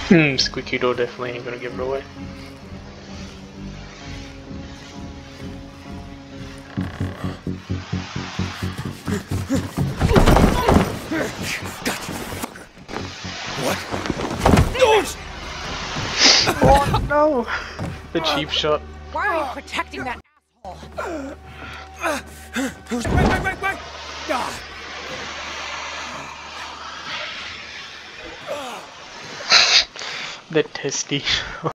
Squeaky door definitely ain't gonna give it away. What? Oh no! The cheap shot. Why are you protecting that asshole? Wait! The testy.